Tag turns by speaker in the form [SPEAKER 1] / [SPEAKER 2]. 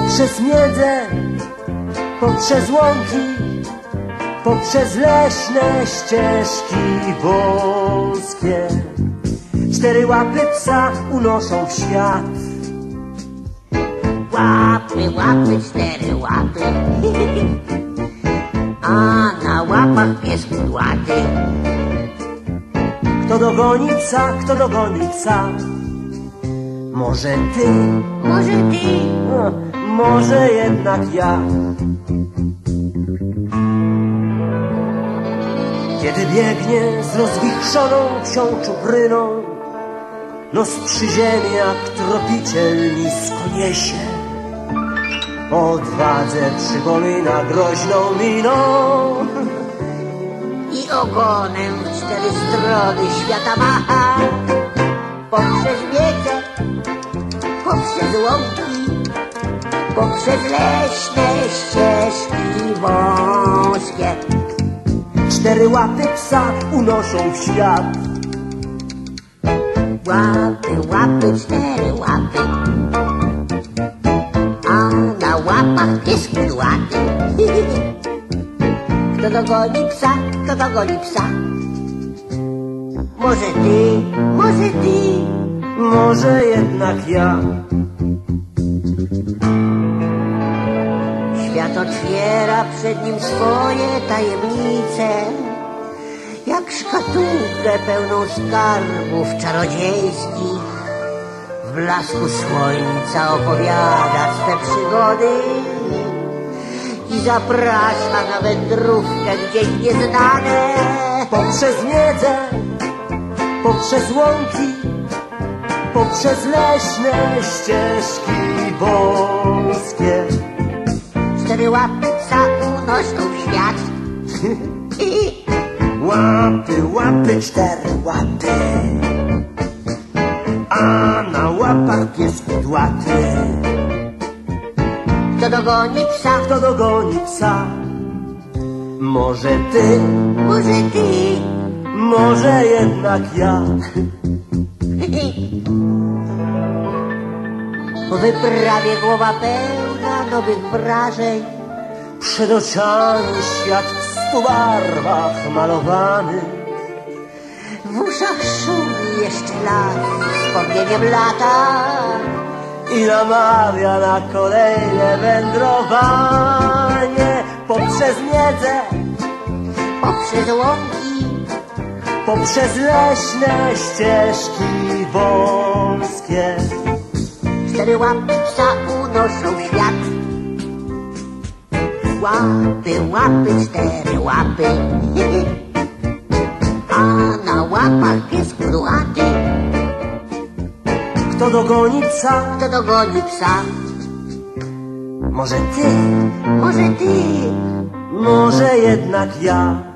[SPEAKER 1] Poprzez miedzę, poprzez łąki, poprzez leśne ścieżki wąskie. 4 łapy psa unoszą w świat.
[SPEAKER 2] Łapy, łapy, 4 łapy. A na łapach pies kudłaty.
[SPEAKER 1] Kto dogoni psa, kto dogoni psa? Może ty,
[SPEAKER 2] Może ty,
[SPEAKER 1] może jednak ja. Kiedy biegnie z rozwichrzoną psią czupryną, nos przy ziemi jak tropiciel nisko niesie. Odwadze przypomina groźną miną
[SPEAKER 2] i ogonem w 4 strony świata macha. Poprzez miedzę, poprzez łąki, poprzez leśne ścieżki wąskie.
[SPEAKER 1] 4 łapy psa unoszą w świat.
[SPEAKER 2] Łapy, łapy, 4 łapy. A na łapach pies kudłaty. Kto dogoni psa, kto dogoni psa? Może ty, może ty,
[SPEAKER 1] Może jednak ja.
[SPEAKER 2] Świat otwiera przed nim swoje tajemnice, jak szkatułkę pełną skarbów czarodziejskich. W blasku słońca opowiada swe przygody i zaprasza na wędrówkę gdzieś nieznane.
[SPEAKER 1] Poprzez miedzę, poprzez łąki, poprzez leśne ścieżki wąskie.
[SPEAKER 2] 4 łapy psa unoszą w świat.
[SPEAKER 1] Łapy, łapy, 4 łapy, a na łapach pies kudłaty.
[SPEAKER 2] Kto dogoni psa,
[SPEAKER 1] Kto dogoni psa? Może ty,
[SPEAKER 2] może ty.
[SPEAKER 1] może jednak ja.
[SPEAKER 2] Po wyprawie głowa pełna nowych wrażeń.
[SPEAKER 1] Przed oczami świat w 100 barwach malowany.
[SPEAKER 2] W uszach szumi jeszcze las wspomnieniem lata.
[SPEAKER 1] I namawia na kolejne wędrowanie. Poprzez miedzę,
[SPEAKER 2] Poprzez łąki,
[SPEAKER 1] poprzez leśne ścieżki wąskie.
[SPEAKER 2] 4 łapy psa unoszą w świat. Łapy, łapy, 4 łapy. A na łapach pies kudłaty.
[SPEAKER 1] Kto dogoni psa?
[SPEAKER 2] Kto dogoni psa?
[SPEAKER 1] Może ty,
[SPEAKER 2] Może ty,
[SPEAKER 1] może jednak ja.